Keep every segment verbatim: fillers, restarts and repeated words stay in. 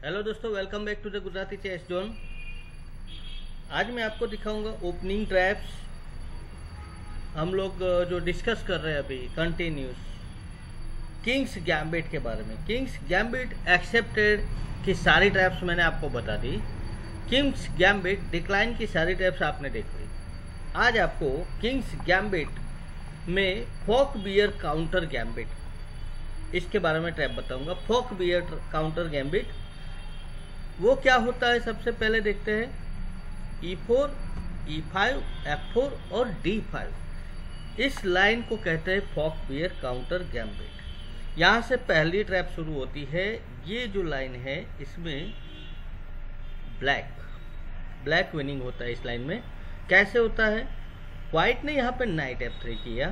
Hello दोस्तों, welcome back to the Gujarati chess zone. आज मैं आपको दिखाऊंगा ओपनिंग ट्रैप्स। हम लोग जो डिस्कस कर रहे हैं अभी कंटिन्यूस किंग्स गैम्बिट के बारे में। किंग्स गैम्बिट एक्सेप्टेड की सारी ट्रैप्स मैंने आपको बता दी। किंग्स गैम्बिट डिक्लाइन की सारी ट्रैप्स आपने देख ली। आज आपको किंग्स गैम्बिट में फोक बियर काउंटर गैम्बिट इसके बारे में ट्रैप बताऊंगा। फोक बियर काउंटर गैम्बिट वो क्या होता है, सबसे पहले देखते हैं। E four, e five, f four और डी फाइव, इस लाइन को कहते हैं फोक बियर काउंटर गैम्बिट। यहाँ से पहली ट्रैप शुरू होती है। ये जो लाइन है इसमें ब्लैक ब्लैक विनिंग होता है। इस लाइन में कैसे होता है, व्हाइट ने यहाँ पे नाइट एफ थ्री किया।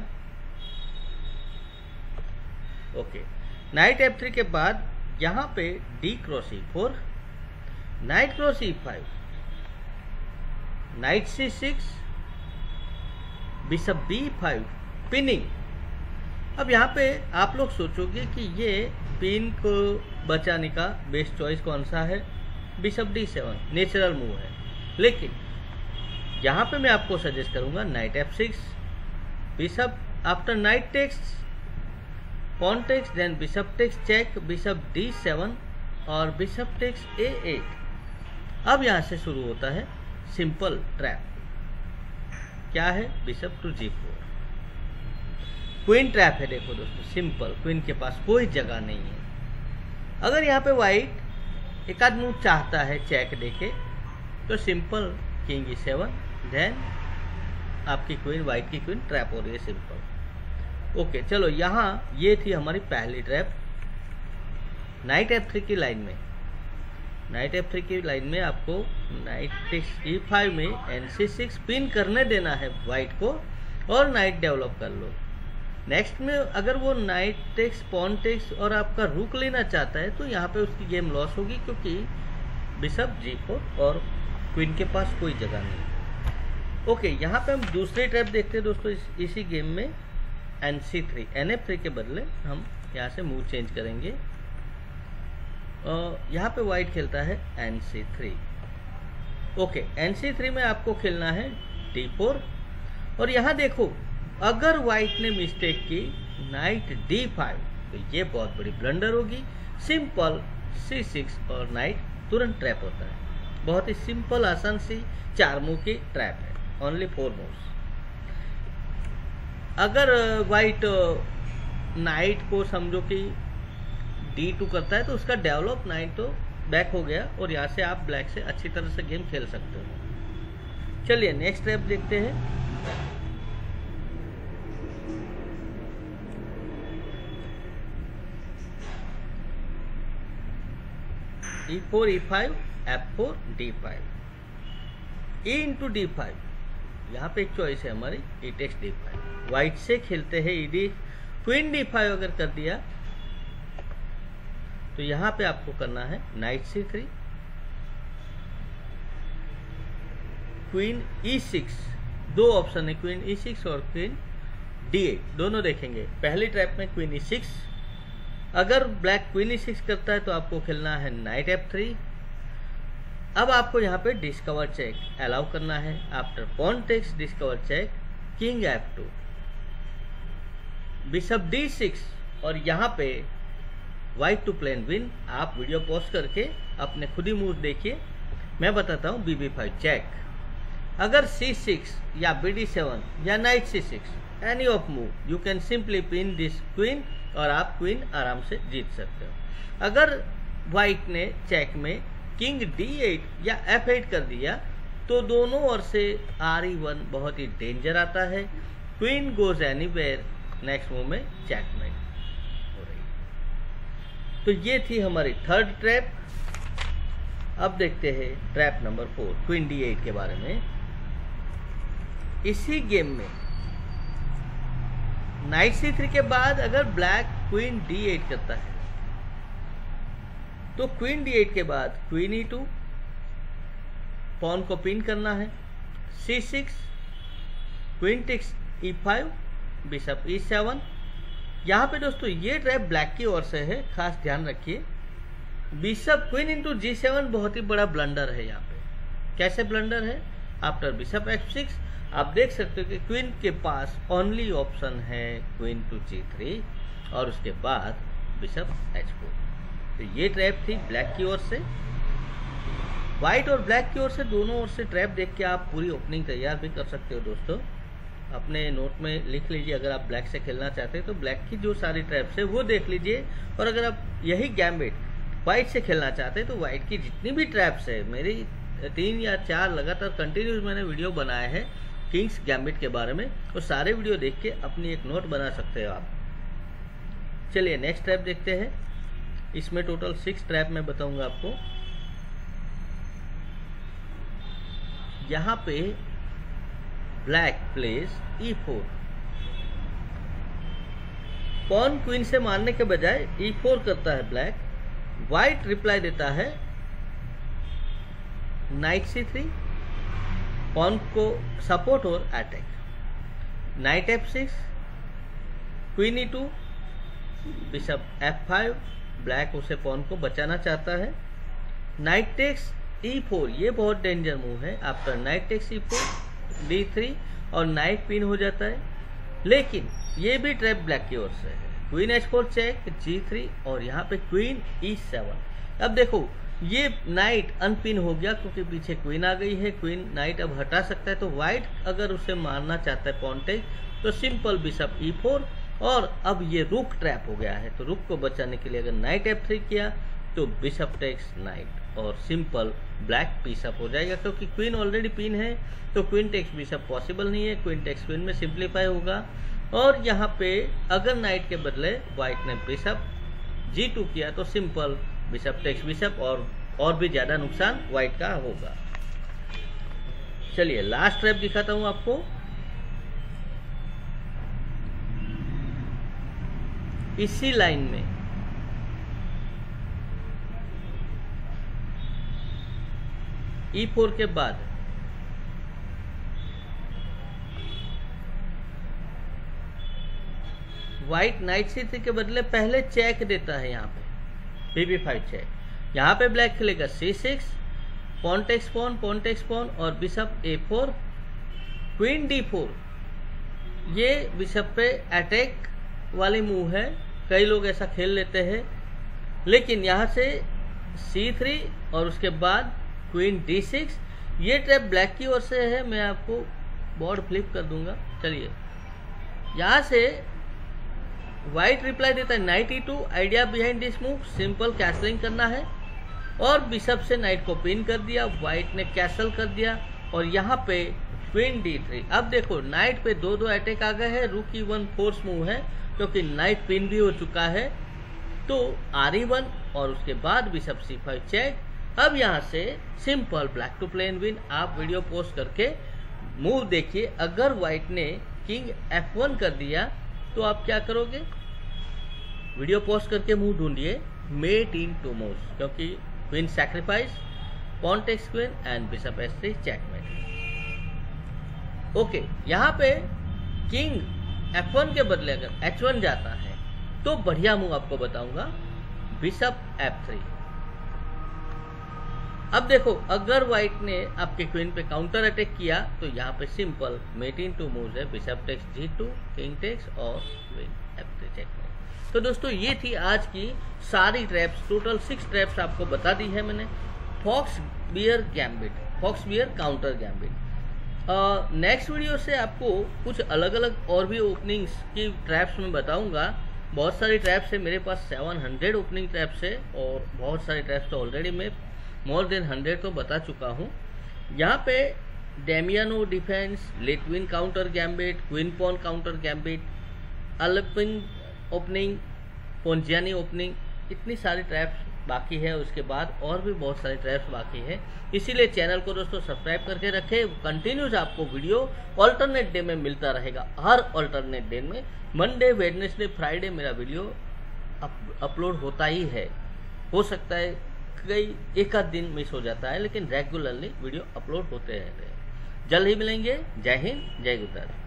ओके, नाइट एफ थ्री के बाद यहाँ पे d cross e four, knight cross e five, knight c six, bishop b five, pinning. अब यहाँ पे आप लोग सोचोगे कि ये पिन को बचाने का बेस्ट चॉइस कौन सा है, bishop d seven natural move है। लेकिन यहाँ पे मैं आपको सजेस्ट करूंगा knight F six, bishop after knight takes, pawn takes, then bishop takes check, bishop d seven और बिशप टेक्स ए एट। अब यहां से शुरू होता है सिंपल ट्रैप। क्या है, bishop to g four, queen trap है। देखो दोस्तों, सिंपल, क्वीन के पास कोई जगह नहीं है। अगर यहाँ पे व्हाइट एक आध मूव चाहता है चेक देके, तो simple king e seven, then आपकी क्वीन, व्हाइट की क्वीन ट्रैप हो रही है, सिंपल। ओके okay, चलो यहाँ ये थी हमारी पहली ट्रैप नाइट एफ थ्री की लाइन में। नाइट एफ थ्री की लाइन में आपको नाइट ई फाइव में एन सी सिक्स पिन करने देना है व्हाइट को, और नाइट डेवलप कर लो। नेक्स्ट में अगर वो नाइट टेक्स, पॉन टेक्स और आपका रुक लेना चाहता है, तो यहाँ पे उसकी गेम लॉस होगी, क्योंकि बिशप जी फोर और क्वीन के पास कोई जगह नहीं। ओके okay, यहाँ पे हम दूसरी ट्रैप देखते हैं दोस्तों। इस, इसी गेम में N c three, N f three के बदले हम यहाँ से मूव चेंज करेंगे। और यहाँ पे व्हाइट खेलता है N c three. Okay, N c three में आपको खेलना है डी फोर। और यहाँ देखो, अगर व्हाइट ने मिस्टेक की नाइट डी फाइव, तो ये बहुत बड़ी ब्लंडर होगी। सिंपल सी सिक्स और नाइट तुरंत ट्रैप होता है। बहुत ही सिंपल, आसान सी चार मूव की ट्रैप है, ओनली फोर मूव्स। अगर व्हाइट नाइट को समझो कि डी टू करता है, तो उसका डेवलप नाइट तो बैक हो गया, और यहाँ से आप ब्लैक से अच्छी तरह से गेम खेल सकते हो। चलिए नेक्स्ट ट्रैप देखते हैं। E four, e five, f four, d five, e into d five. यहाँ पे एक चॉइस है हमारी, e takes d five. White से खेलते हैं e d, queen d five अगर कर दिया, तो यहाँ पे आपको करना है नाइट सी थ्री, क्वीन ई सिक्स। दो ऑप्शन है, क्वीन ई सिक्स और क्वीन डी एट, दोनों देखेंगे। पहली ट्रैप में क्वीन ई सिक्स, अगर ब्लैक क्वीन ई सिक्स करता है तो आपको खेलना है नाइट एफ थ्री। अब आपको यहाँ पे डिस्कवर चेक अलाउ करना है। After pawn takes, discover check, king f two, bishop d six, और यहाँ पे व्हाइट टू प्लेन विन। आप वीडियो पॉज करके अपने खुद ही मूव देखिए, मैं बताता हूँ। बी बी फाइव चेक, अगर सी सिक्स या बी डी सेवन या knight c six, any of move, you can simply pin this queen, और आप क्वीन आराम से जीत सकते हो। अगर व्हाइट ने चेक में किंग डी एट या एफ एट कर दिया, तो दोनों ओर से आर ई वन बहुत ही डेंजर आता है। Queen goes anywhere, next move में चेकमेट हो रही है। तो ये थी हमारी थर्ड ट्रैप। अब देखते हैं trap number four, queen D eight के बारे में। इसी गेम में नाइट सी थ्री के बाद अगर ब्लैक क्वीन डी एट करता है, तो क्वीन डी एट के बाद क्वीन ई टू, पॉन को पिन करना है, C six, queen takes E five, bishop E seven. यहाँ पे दोस्तों ये ट्रैप ब्लैक की ओर से है, खास ध्यान रखिए। Bishop queen into G seven बहुत ही बड़ा ब्लंडर है यहाँ पे। कैसे ब्लंडर है? आफ्टर बिशप एफ सिक्स आप देख सकते हो कि क्वीन के पास ओनली ऑप्शन है क्वीन टू जी थ्री और उसके बाद बिशप एच फोर। तो ये ट्रैप थी ब्लैक की ओर से। व्हाइट और ब्लैक की ओर से दोनों ओर से ट्रैप देख के आप पूरी ओपनिंग तैयार भी कर सकते हो दोस्तों। अपने नोट में लिख लीजिए, अगर आप ब्लैक से खेलना चाहते हैं तो ब्लैक की जो सारी ट्रैप्स है वो देख लीजिए, और अगर आप यही गैम्बिट व्हाइट से खेलना चाहते हैं तो व्हाइट की जितनी भी ट्रैप्स है, मेरी तीन या चार लगातार कंटिन्यूस मैंने वीडियो बनाए हैं किंग्स गैम्बिट के बारे में, वो सारे वीडियो देख के अपनी एक नोट बना सकते हो आप। चलिए नेक्स्ट ट्रैप देखते हैं। इसमें टोटल सिक्स ट्रैप मैं बताऊंगा आपको। यहाँ पे black place E four, pawn queen से मारने के बजाय ई फोर करता है ब्लैक। व्हाइट रिप्लाई देता है नाइट सी थ्री, पॉन को सपोर्ट और attack. Knight F six, queen E two, bishop F five, black उसे पॉन को बचाना चाहता है। नाइट टेक्स ई फोर, ये बहुत डेंजर मूव है। After knight takes E four, D three और नाइट पिन हो जाता है, लेकिन ये भी ट्रैप ब्लैक की ओर से है। Queen H four check, G three और यहाँ पे क्वीन ई सेवन। अब देखो ये नाइट अनपिन हो गया क्योंकि पीछे क्वीन आ गई है। क्वीन नाइट अब हटा सकता है, तो व्हाइट अगर उसे मारना चाहता है पॉन्टेज तो सिंपल बिशप ई फोर, और अब ये रुक ट्रैप हो गया है, तो रुक को बचाने के लिए अगर नाइट एफ थ्री किया तो बिशप टेक्स नाइट और सिंपल ब्लैक पीस अप हो जाएगा, क्योंकि क्वीन ऑलरेडी पिन है तो क्वीन टेक्स बिशप पॉसिबल नहीं है। क्वीन टेक्स क्वीन में सिंप्लीफाई होगा, और यहाँ पे अगर नाइट के बदले व्हाइट ने बिशप जी टू किया तो सिंपल बिशप टेक्स बिशप और और भी ज्यादा नुकसान व्हाइट का होगा। चलिए लास्ट ट्रैप दिखाता हूं आपको। इसी लाइन में ई फोर के बाद व्हाइट नाइट सी थ्री के बदले पहले चेक देता है, यहाँ पे बी बी फाइव चेक। यहाँ पे ब्लैक खेलेगा C six, pawn takes pawn, pawn takes pawn और bishop A four, queen D four. ये बिशप पे अटैक वाली मूव है, कई लोग ऐसा खेल लेते हैं, लेकिन यहाँ से सी थ्री और उसके बाद क्वीन डी सिक्स। ये ट्रैप ब्लैक की ओर से है, मैं आपको बोर्ड फ्लिप कर दूंगा। चलिए यहाँ से व्हाइट रिप्लाई देता है knight E two. Idea behind this move simple castling करना है, और बिशप से नाइट को पिन कर दिया, व्हाइट ने कैसल कर दिया, और यहाँ पे क्वीन डी थ्री। अब देखो नाइट पे दो दो अटैक आ गए हैं, रुक ई वन फोर्स मूव है क्योंकि नाइट पिन भी हो चुका है, तो आर ई वन और उसके बाद बिशप सी फाइव चेक। अब यहाँ से simple black to plane win. आप वीडियो पोस्ट करके मूव देखिए। अगर व्हाइट ने किंग एफ वन कर दिया तो आप क्या करोगे? वीडियो पोस्ट करके मूव ढूंढिए मेट इन टू मूव्स, क्योंकि queen sacrifice, pawn takes queen and bishop H three checkmate. Okay, यहाँ पे किंग एफ वन के बदले अगर एच वन जाता है तो बढ़िया मूव आपको बताऊंगा, बिशप एफ थ्री। अब देखो अगर व्हाइट ने आपके क्वीन पे काउंटर अटैक किया तो यहाँ पे simple mate in two moves है, bishop takes G two, king takes और क्वीन एफ थ्री चेकमेट। तो दोस्तों ये थी आज की सारी ट्रैप्स, टोटल सिक्स ट्रैप्स आपको बता दी है मैंने। Fox bear gambit, fox bear counter gambit. Next video से आपको कुछ अलग अलग और भी ओपनिंग्स की ट्रैप्स में बताऊंगा। बहुत सारी ट्रैप्स है मेरे पास, सेवन हंड्रेड ओपनिंग ट्रैप्स है, और बहुत सारी ट्रैप्स तो ऑलरेडी मैं मोर देन हंड्रेड तो बता चुका हूँ। यहाँ पे Damiano defence, Latvian counter gambit, queen pawn counter gambit, Alapin opening, Ponziani opening, इतनी सारी ट्रैप्स बाकी है। उसके बाद और भी बहुत सारी ट्रैप्स बाकी है, इसीलिए चैनल को दोस्तों सब्सक्राइब करके रखें। कंटिन्यूस आपको वीडियो ऑल्टरनेट डे में मिलता रहेगा। हर ऑल्टरनेट डे में मंडे, वेडनेसडे, फ्राइडे मेरा वीडियो अप, अपलोड होता ही है। हो सकता है कई एक आध दिन मिस हो जाता है, लेकिन रेगुलरली वीडियो अपलोड होते रहते हैं। जल्द ही मिलेंगे। जय हिंद, जय गुजरात।